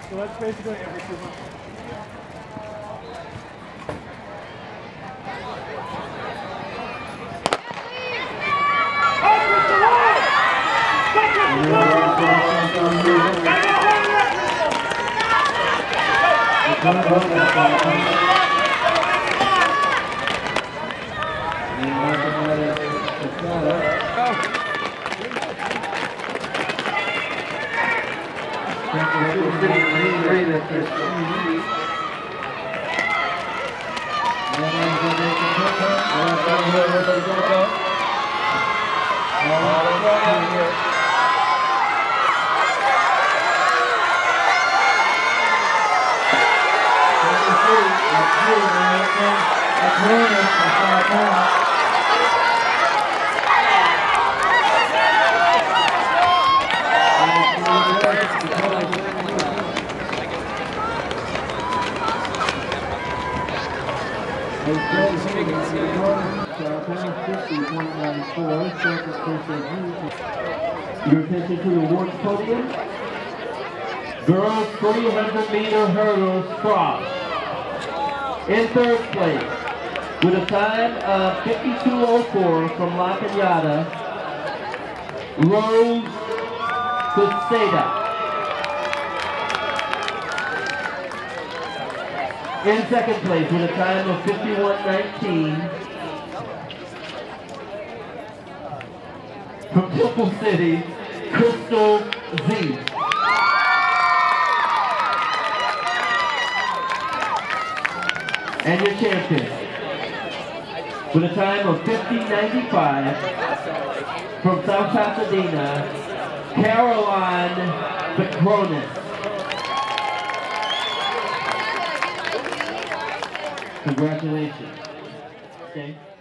So that's basically every 2 months. Your attention to the awards podium. Girls 300-meter hurdles Frosh. In third place, with a time of 52:04 from La Cañada, Rose Pasadena. In second place, with a time of 51:19, from Temple City, Crystal Z. And your champion, with a time of 50:95, from South Pasadena, Caroline Becronis. Congratulations. Okay.